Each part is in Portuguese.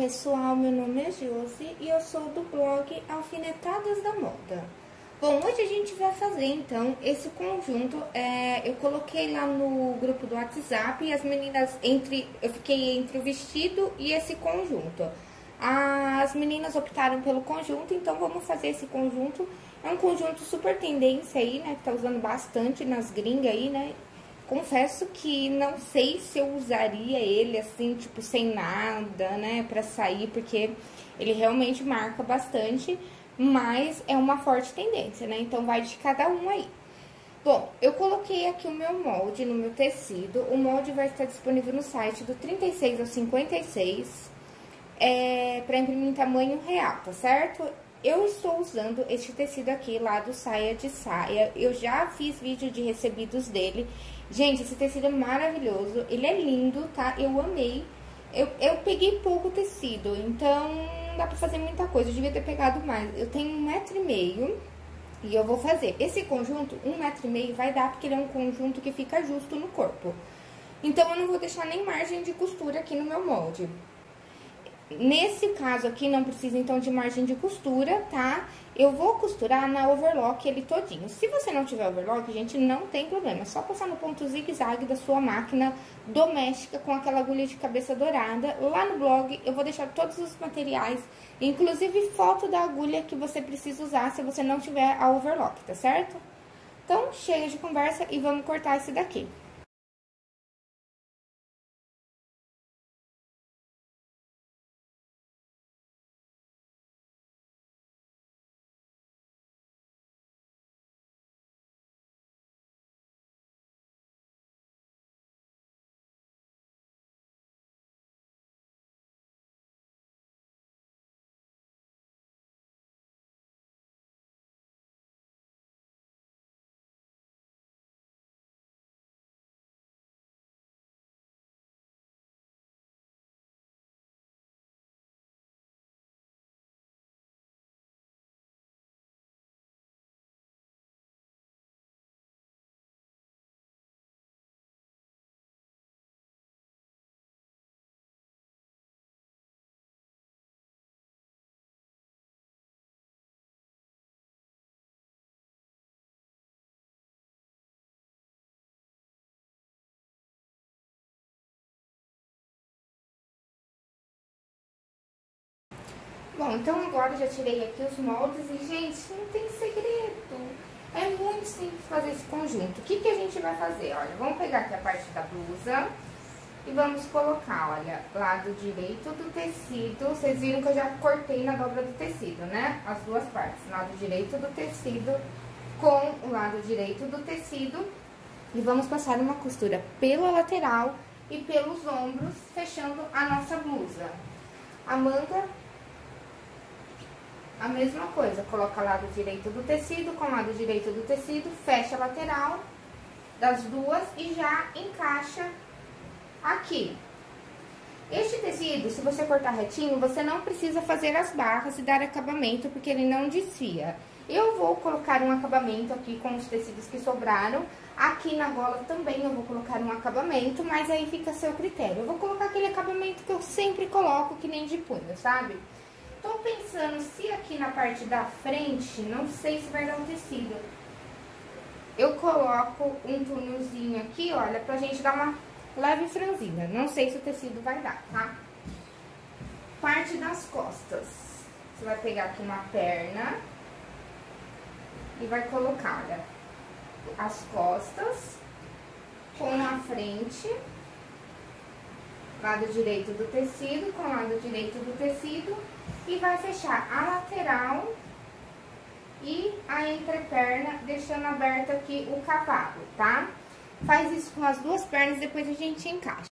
pessoal, meu nome é Josi e eu sou do blog Alfinetadas da Moda. Bom, hoje a gente vai fazer então esse conjunto, eu coloquei lá no grupo do WhatsApp e as meninas, eu fiquei entre o vestido e esse conjunto. As meninas optaram pelo conjunto, então vamos fazer esse conjunto. É um conjunto super tendência aí, né, que tá usando bastante nas gringas aí, né. Confesso que não sei se eu usaria ele assim, tipo, sem nada, né, pra sair, porque ele realmente marca bastante, mas é uma forte tendência, né, então vai de cada um aí. Bom, eu coloquei aqui o meu molde no meu tecido, o molde vai estar disponível no site do 36 ao 56, pra imprimir em tamanho real, tá certo? Eu estou usando este tecido aqui lá do Saia de Saia. Eu já fiz vídeo de recebidos dele. Gente, esse tecido é maravilhoso. Ele é lindo, tá? Eu amei. Eu peguei pouco tecido, então não dá pra fazer muita coisa. Eu devia ter pegado mais. Eu tenho 1,5 m e eu vou fazer. Esse conjunto, 1,5 m vai dar, porque ele é um conjunto que fica justo no corpo. Então, eu não vou deixar nem margem de costura aqui no meu molde. Nesse caso aqui, não precisa, então, de margem de costura, tá? Eu vou costurar na overlock ele todinho. Se você não tiver overlock, gente, não tem problema. É só passar no ponto zigue-zague da sua máquina doméstica com aquela agulha de cabeça dourada. Lá no blog, eu vou deixar todos os materiais, inclusive foto da agulha que você precisa usar se você não tiver a overlock, tá certo? Então, chega de conversa e vamos cortar esse daqui. Bom, então agora eu já tirei aqui os moldes e, gente, não tem segredo. É muito simples fazer esse conjunto. O que que a gente vai fazer? Olha, vamos pegar aqui a parte da blusa e vamos colocar, olha, lado direito do tecido. Vocês viram que eu já cortei na dobra do tecido, né? As duas partes, lado direito do tecido com o lado direito do tecido. E vamos passar uma costura pela lateral e pelos ombros, fechando a nossa blusa. A manga, a mesma coisa, coloca lado direito do tecido com lado direito do tecido, fecha a lateral das duas e já encaixa aqui. Este tecido, se você cortar retinho, você não precisa fazer as barras e dar acabamento, porque ele não desfia. Eu vou colocar um acabamento aqui com os tecidos que sobraram. Aqui na gola também eu vou colocar um acabamento, mas aí fica a seu critério. Eu vou colocar aquele acabamento que eu sempre coloco, que nem de punho, sabe? Tô pensando se aqui na parte da frente, não sei se vai dar um tecido. Eu coloco um túnelzinho aqui, olha, pra gente dar uma leve franzida. Não sei se o tecido vai dar, tá? Parte das costas. Você vai pegar aqui uma perna e vai colocar, olha, as costas com a frente, lado direito do tecido com lado direito do tecido, e vai fechar a lateral e a entreperna, deixando aberto aqui o cavalo, tá? Faz isso com as duas pernas, depois a gente encaixa.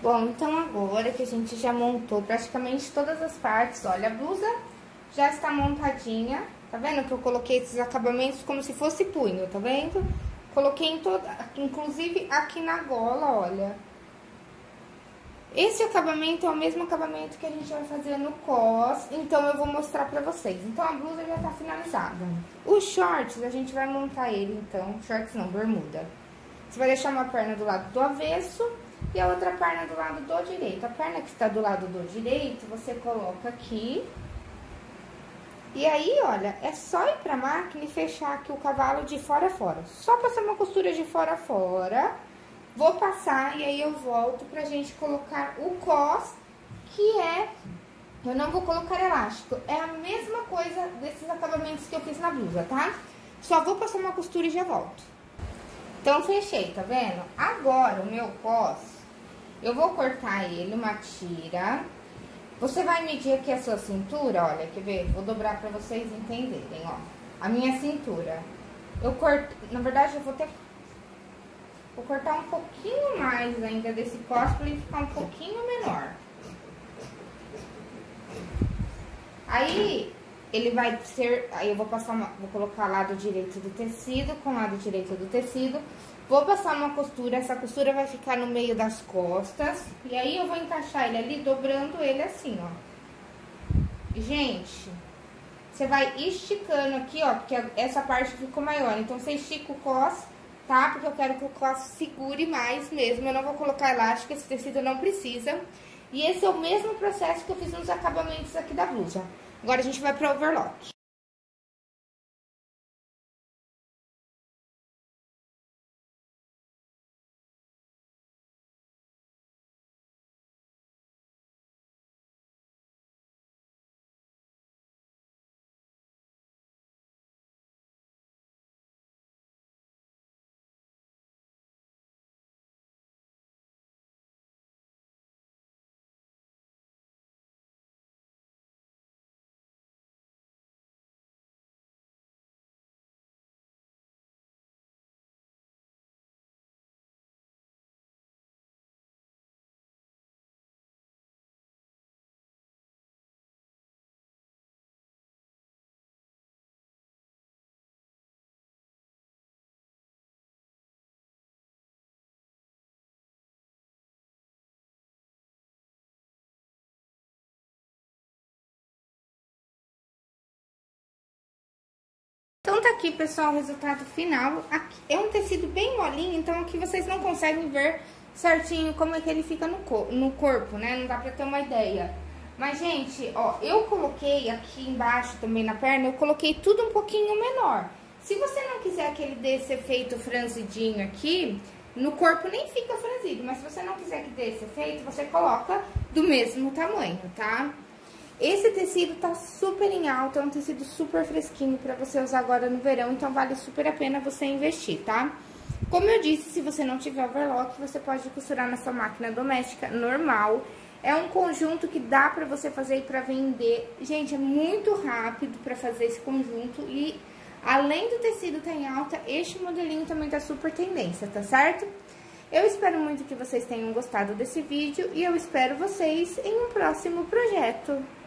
Bom, então agora que a gente já montou praticamente todas as partes, olha, a blusa já está montadinha, tá vendo que eu coloquei esses acabamentos como se fosse punho, tá vendo? Coloquei em toda, inclusive aqui na gola, olha. Esse acabamento é o mesmo acabamento que a gente vai fazer no cos, então eu vou mostrar pra vocês. Então a blusa já tá finalizada. Os shorts, a gente vai montar ele, então, shorts não, bermuda. Você vai deixar uma perna do lado do avesso e a outra perna do lado do direito. A perna que está do lado do direito, você coloca aqui. E aí, olha, é só ir pra máquina e fechar aqui o cavalo de fora a fora. Só passar uma costura de fora a fora. Vou passar e aí eu volto pra gente colocar o cos, que é... Eu não vou colocar elástico. É a mesma coisa desses acabamentos que eu fiz na blusa, tá? Só vou passar uma costura e já volto. Então, fechei, tá vendo? Agora, o meu cos, eu vou cortar ele uma tira. Você vai medir aqui a sua cintura, olha, quer ver? Vou dobrar pra vocês entenderem, ó. A minha cintura. Eu corto, na verdade, eu vou cortar um pouquinho mais ainda desse cos pra ele ficar um pouquinho menor. Aí, ele vai ser... Aí eu vou passar vou colocar lado direito do tecido com lado direito do tecido. Vou passar uma costura, essa costura vai ficar no meio das costas. E aí eu vou encaixar ele ali, dobrando ele assim, ó. Gente, você vai esticando aqui, ó, porque essa parte ficou maior. Então, você estica o cos, tá? Porque eu quero que o cos segure mais mesmo. Eu não vou colocar elástico, esse tecido não precisa. E esse é o mesmo processo que eu fiz nos acabamentos aqui da blusa. Agora a gente vai para o overlock. Então, tá aqui, pessoal, o resultado final. Aqui é um tecido bem molinho, então aqui vocês não conseguem ver certinho como é que ele fica no corpo, né? Não dá pra ter uma ideia. Mas, gente, ó, eu coloquei aqui embaixo também na perna, eu coloquei tudo um pouquinho menor. Se você não quiser que ele dê esse efeito franzidinho aqui, no corpo nem fica franzido, mas se você não quiser que dê esse efeito, você coloca do mesmo tamanho, tá? Esse tecido tá super em alta, é um tecido super fresquinho pra você usar agora no verão, então vale super a pena você investir, tá? Como eu disse, se você não tiver overlock, você pode costurar na sua máquina doméstica normal. É um conjunto que dá pra você fazer e pra vender. Gente, é muito rápido pra fazer esse conjunto e além do tecido tá em alta, este modelinho também tá super tendência, tá certo? Eu espero muito que vocês tenham gostado desse vídeo e eu espero vocês em um próximo projeto.